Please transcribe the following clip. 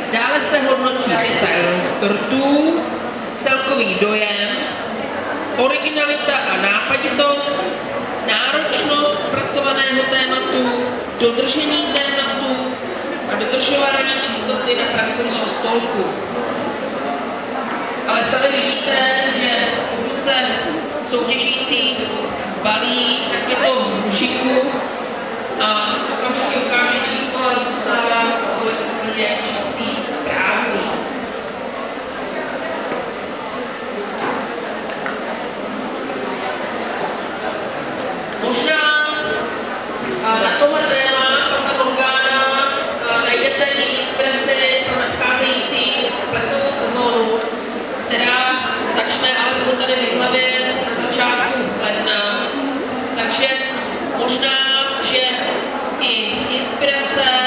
Dále se hodnotí detail rtů, celkový dojem, originalita a nápaditost, náročnost zpracovaného tématu, dodržení tématu a dodržování čistoty na pracovním stolku. Ale sami vidíte, že pokud se soutěžící zbalí, tak je to v šiku a okamžitě ukáže číslo a zůstává svůj úplně čistý, prázdný. Možná na tohle téma pana Morgána najdete i inspiraci pro nadcházející plesovou sezónu, která začne alespoň tady v hlavě na začátku ledna. Takže možná, že i inspirace